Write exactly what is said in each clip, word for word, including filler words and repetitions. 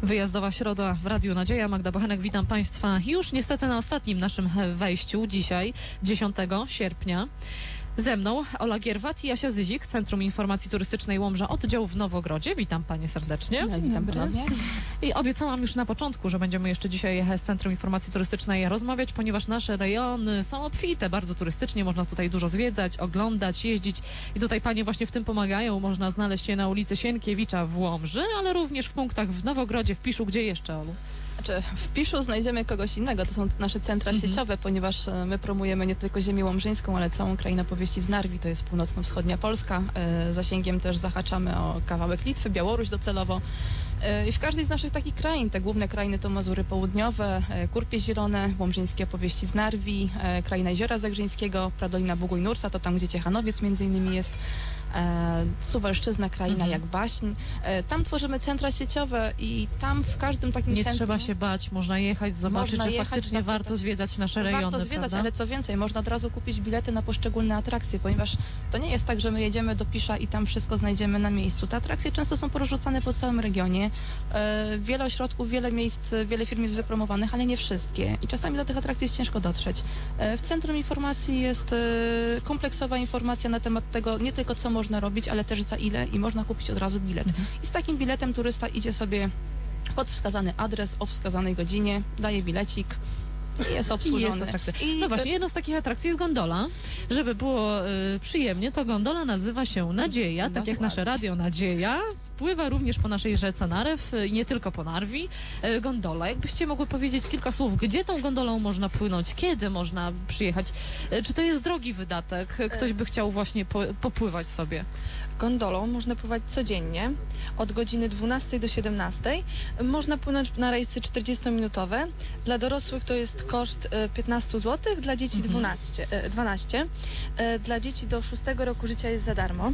Wyjazdowa środa w Radiu Nadzieja. Magda Bochenek, witam Państwa już niestety na ostatnim naszym wejściu dzisiaj, dziesiątego sierpnia. Ze mną Ola Gierwat i Jasia Zyzik, Centrum Informacji Turystycznej Łomża, oddział w Nowogrodzie. Witam Panie serdecznie. Dzień Witam ponownie. I obiecałam już na początku, że będziemy jeszcze dzisiaj z Centrum Informacji Turystycznej rozmawiać, ponieważ nasze rejony są obfite bardzo turystycznie, można tutaj dużo zwiedzać, oglądać, jeździć i tutaj Panie właśnie w tym pomagają. Można znaleźć się na ulicy Sienkiewicza w Łomży, ale również w punktach w Nowogrodzie, w Piszu. Gdzie jeszcze, Olu? Znaczy, w Piszu znajdziemy kogoś innego, to są nasze centra mhm. sieciowe, ponieważ my promujemy nie tylko ziemię łomżyńską, ale całą krainę powieści z Narwi, to jest północno-wschodnia Polska. Zasięgiem też zahaczamy o kawałek Litwy, Białoruś docelowo. I w każdej z naszych takich krain, te główne krainy to Mazury Południowe, Kurpie Zielone, łomżyńskie opowieści z Narwi, kraina Jeziora Zegrzyńskiego, Pradolina Bugój Nursa, to tam, gdzie Ciechanowiec między innymi jest, e, Suwalszczyzna, kraina mhm. jak baśń. E, tam tworzymy centra sieciowe i tam w każdym takim Nie centrum... trzeba się bać, można jechać, zobaczyć, można że jechać, faktycznie zapytać. warto zwiedzać nasze rejony, Warto zwiedzać, prawda? ale co więcej, można od razu kupić bilety na poszczególne atrakcje, ponieważ to nie jest tak, że my jedziemy do Pisza i tam wszystko znajdziemy na miejscu. Te atrakcje często są porozrzucane po całym regionie. E, wiele ośrodków, wiele miejsc, wiele firm jest wypromowanych, ale nie wszystkie. I czasami do tych atrakcji jest ciężko dotrzeć. E, w Centrum Informacji jest e, kompleksowa informacja na temat tego, nie tylko co można robić, ale też za ile i można kupić od razu bilet. Mhm. I z takim biletem turysta idzie sobie pod wskazany adres o wskazanej godzinie, daje bilecik i jest obsłużony. I jest I no właśnie, jedną z takich atrakcji jest gondola. Żeby było y, przyjemnie, to gondola nazywa się Nadzieja, tak jak nasze Radio Nadzieja. Pływa również po naszej rzece Narew i nie tylko po Narwi. Y, gondola. Jakbyście mogły powiedzieć kilka słów, gdzie tą gondolą można płynąć, kiedy można przyjechać? Y, czy to jest drogi wydatek? Ktoś by chciał właśnie po, popływać sobie? Gondolą można pływać codziennie od godziny dwunastej do siedemnastej. Można płynąć na rejsy czterdziestominutowe. Dla dorosłych to jest koszt piętnaście złotych, dla dzieci Mhm. dwanaście, dwanaście. Dla dzieci do szóstego roku życia jest za darmo.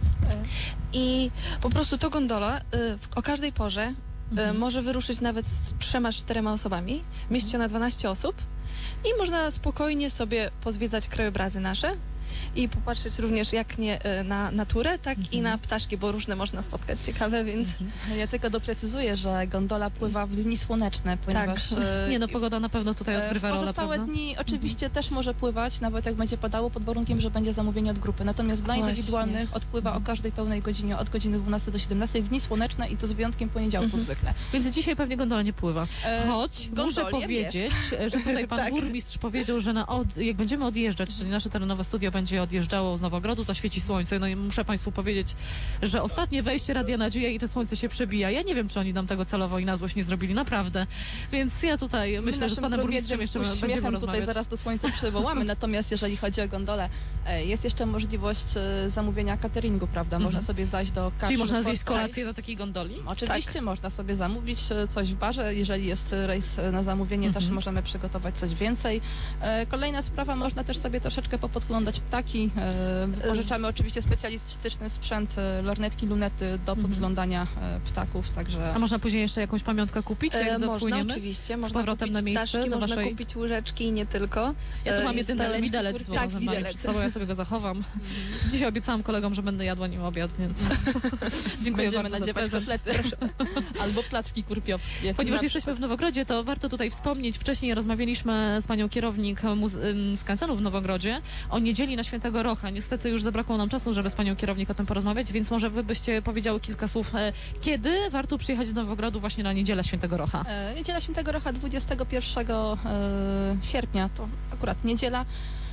I po prostu to gondola o każdej porze mhm. może wyruszyć nawet z trzema, czterema osobami. Mieści ona dwanaście osób i można spokojnie sobie pozwiedzać krajobrazy nasze i popatrzeć również jak nie na naturę, tak mhm. i na ptaszki, bo różne można spotkać ciekawe, więc... Mhm. Ja tylko doprecyzuję, że gondola pływa w dni słoneczne, ponieważ... Tak. E, Nie no, pogoda na pewno tutaj odgrywa rolę, pozostałe prawda? dni oczywiście mhm. też może pływać, nawet jak będzie padało, pod warunkiem, że będzie zamówienie od grupy. Natomiast dla Właśnie. indywidualnych odpływa o każdej pełnej godzinie, od godziny dwunastej do siedemnastej w dni słoneczne i to z wyjątkiem poniedziałku Mhm. zwykle. Więc dzisiaj pewnie gondola nie pływa. E, Choć muszę gondoliem powiedzieć, że tutaj pan Tak. burmistrz powiedział, że na od, jak będziemy odjeżdżać, czyli nasze terenowe studio będzie odjeżdżało z Nowogrodu, zaświeci słońce. No i muszę Państwu powiedzieć, że ostatnie wejście Radia Nadzieja i to słońce się przebija. Ja nie wiem, czy oni nam tego celowo i na złość nie zrobili, naprawdę. Więc ja tutaj myślę, My że z panem burmistrzem jeszcze będziemy rozmawiać. tutaj zaraz to słońce przywołamy, natomiast jeżeli chodzi o gondolę, e, jest jeszcze możliwość e, zamówienia cateringu, prawda? Można Mhm. sobie zajść do karczmy. Czyli można zjeść portowej. kolację na takiej gondoli? Oczywiście Tak. można sobie zamówić e, coś w barze, jeżeli jest rejs e, na zamówienie, Mhm. też możemy przygotować coś więcej. E, kolejna sprawa, można też sobie troszeczkę popodglądać ptaki. E, pożyczamy oczywiście specjalistyczny sprzęt, e, lornetki, lunety do Mhm. podglądania e, ptaków, także... A można później jeszcze jakąś pamiątkę kupić, jak E, można dopłyniemy? oczywiście, Z można powrotem kupić na miejsce ptaszki, do można waszej- kupić łyżeczki i nie tylko. Ja tu E, mam jest jeden taleczki widelec kurki- z Tak, przed widelec. sobą, ja sobie go zachowam. Dzisiaj obiecałam kolegom, że będę jadła nim obiad, więc dziękuję Będziemy bardzo za nadziewać prezent. kotlety albo placki kurpiowskie. Ponieważ Na jesteśmy w Nowogrodzie, to warto tutaj wspomnieć, wcześniej rozmawialiśmy z panią kierownik muze- skansenu w Nowogrodzie o niedzieli na Świętego Rocha. Niestety już zabrakło nam czasu, żeby z panią kierownik o tym porozmawiać, więc może wy byście powiedziały kilka słów, e, kiedy warto przyjechać do Nowogrodu właśnie na niedzielę Świętego Rocha? E, Niedziela Świętego Rocha dwudziestego pierwszego e, sierpnia, to akurat niedziela.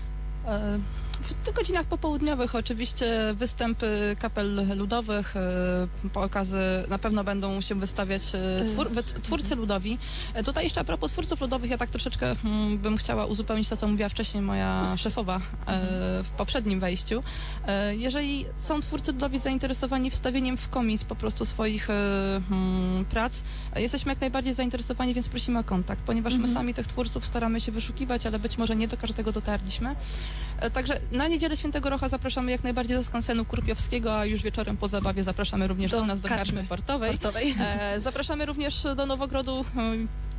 E, w tych godzinach popołudniowych oczywiście występy kapel ludowych, e, pokazy na pewno będą się wystawiać e, twór, wy- twórcy ludowi. E, tutaj jeszcze a propos twórców ludowych, ja tak troszeczkę mm, bym chciała uzupełnić to, co mówiła wcześniej moja szefowa e, w poprzednim wejściu. E, jeżeli są twórcy ludowi zainteresowani wstawieniem w komis po prostu swoich e, mm, prac, e, jesteśmy jak najbardziej zainteresowani, więc prosimy o kontakt, ponieważ Mhm. my sami tych twórców staramy się wyszukiwać, ale być może nie do każdego dotarliśmy. E, Także na niedzielę Świętego Rocha zapraszamy jak najbardziej do skansenu Kurpiowskiego, a już wieczorem po zabawie zapraszamy również do, Do nas, do karczmy karczmy portowej. portowej. E, zapraszamy również do Nowogrodu. e,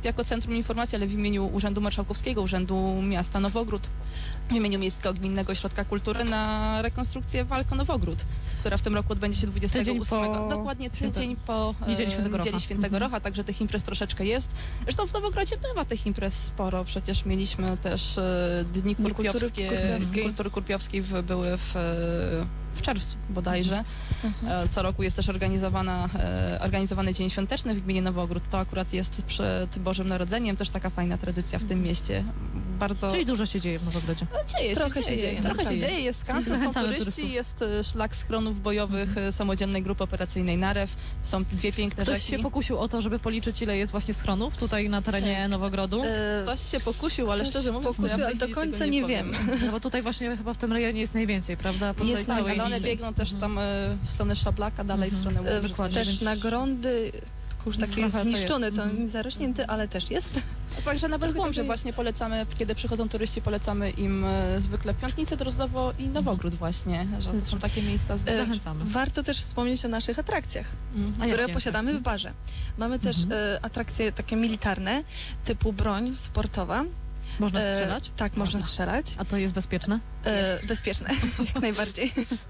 jako Centrum Informacji, ale w imieniu Urzędu Marszałkowskiego, Urzędu Miasta Nowogród, w imieniu Miejskiego Gminnego Ośrodka Kultury na rekonstrukcję Walko Nowogród, która w tym roku odbędzie się dwudziestego ósmego. Tydzień po... Dokładnie tydzień po e, Niedzieli Świętego Rocha. Niedzieli Świętego Mhm. Rocha, także tych imprez troszeczkę jest. Zresztą w Nowogrodzie bywa tych imprez sporo. Przecież mieliśmy też e, Dni Dni Kultury Kurpiowskie, Kurpiowskiej. Kultury Kurpiowskiej w, były w, w czerwcu bodajże. Mhm. E, Co roku jest też organizowana, e, organizowany Dzień Świąteczny w gminie Nowogród. To akurat jest przed Bożym Narodzeniem, też taka fajna tradycja w tym mieście. Bardzo... Czyli dużo się dzieje w Nowogrodzie. Dzieje Trochę się dzieje. dzieje, Trochę tak się jest. dzieje, jest skansen, są Zachęcamy turyści, turystów. jest e, szlak schronów bojowych e, Samodzielnej Grupy Operacyjnej Narew, są dwie piękne Ktoś rzeki. się pokusił o to, żeby policzyć, ile jest właśnie schronów tutaj na terenie Nowogrodu. E, Ktoś się pokusił, ale Ktoś szczerze mówiąc, to ja pokusił, w ale tej do chwili końca tego nie powiem. wiem. No bo tutaj właśnie chyba w tym rejonie jest najwięcej, prawda? Po Jest tej tak, całej Ale one linii. biegną też tam e, w stronę Szablaka, dalej w Mhm. stronę E, Łomży. dokładnie, Też więc- na Grądy, już taki jest Trochę to zniszczony, jest. to Mhm. zarośnięty, ale też jest. Także nawet w Trochę Łomży tego właśnie polecamy, kiedy przychodzą turyści, polecamy im e, zwykle Piątnicę Drozdowo i Nowogród właśnie, że to są takie miejsca. Z... E, Zachęcamy. Warto też wspomnieć o naszych atrakcjach, Mhm. A które jakie posiadamy atrakcje? w barze. Mamy też Mhm. e, atrakcje takie militarne, typu broń sportowa. Można E, strzelać? tak, można Można. strzelać. A to jest bezpieczne? E, bezpieczne, jak najbardziej.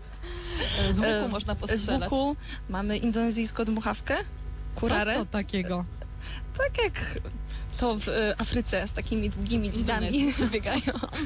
Z łuku E, można Z postrzelać. łuku mamy indonezyjską dmuchawkę, kurarę. Co to takiego? Tak jak to w e, Afryce z takimi długimi dźwigami biegają.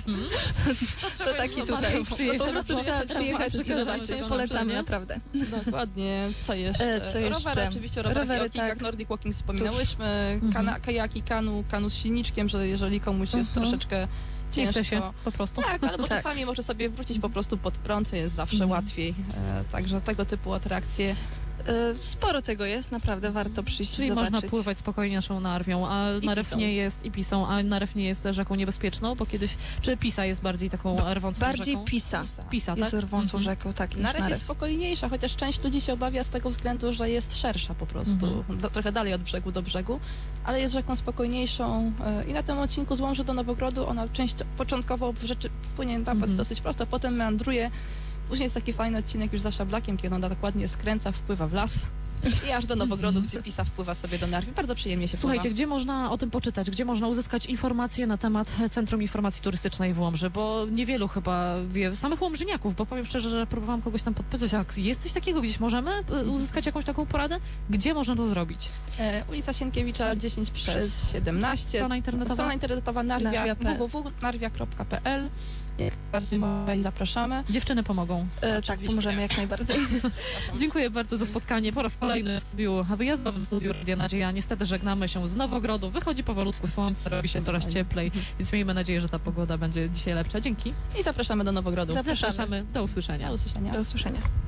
To To taki tutaj. Przyjeźdź, No po prostu trzeba przyjechać i zobaczyć. Polecamy, naprawdę. Dokładnie. Co jeszcze? E, co jeszcze? Rowery, oczywiście rowery, Rowery, rowery tak. jak Nordic Walking wspominałyśmy, Mhm. kana, kajaki, kanu, kanu z silniczkiem, że jeżeli komuś jest Mhm. troszeczkę Nie ciężko. chce się po prostu. Tak, albo Tak. czasami może sobie wrócić po prostu pod prąd, jest zawsze Mhm. łatwiej. E, także tego typu atrakcje. E, Sporo tego jest, naprawdę warto przyjść Czyli i zobaczyć. można pływać spokojnie naszą Narwią, a Narew Pisą. nie jest i Pisą, a Narew nie jest rzeką niebezpieczną, bo kiedyś, czy Pisa jest bardziej taką rwącą Bardziej rzeką? Pisa Pisa, tak? jest rwącą Mhm. rzeką, tak, niż Narew Narew. jest spokojniejsza, chociaż część ludzi się obawia z tego względu, że jest szersza po prostu. Mhm. Do, trochę dalej od brzegu do brzegu, ale jest rzeką spokojniejszą e, i na tym odcinku z Łomży do Nowogrodu ona część początkowo w rzeczy płynie tam Mhm. dosyć prosto, potem meandruje. Później jest taki fajny odcinek już za Szablakiem, kiedy ona dokładnie skręca, wpływa w las i aż do Nowogrodu, gdzie Pisa wpływa sobie do Narwi. Bardzo przyjemnie się Słuchajcie, pływa. gdzie można o tym poczytać? Gdzie można uzyskać informacje na temat Centrum Informacji Turystycznej w Łomży? Bo niewielu chyba wie, samych łomżyniaków, bo powiem szczerze, że próbowałam kogoś tam podpytać, jak jest coś takiego, gdzieś możemy e, uzyskać jakąś taką poradę? Gdzie można to zrobić? E, ulica Sienkiewicza dziesięć przez siedemnaście. Strona internetowa? Strona internetowa narwia, Narwia kropka p l. w w w kropka narwia kropka p l. Jak bardziej zapraszamy. Dziewczyny pomogą. E, tak, Oczywiście. pomożemy jak najbardziej. Dziękuję bardzo za spotkanie. Po raz kolejny w studiu, wyjazdowym studiu Radia Nadzieja. Niestety żegnamy się z Nowogrodu. Wychodzi powolutku słońce, robi się coraz cieplej, więc miejmy nadzieję, że ta pogoda będzie dzisiaj lepsza. Dzięki. I zapraszamy do Nowogrodu. Zapraszamy. Zapraszamy. Do usłyszenia. Do usłyszenia. Do usłyszenia.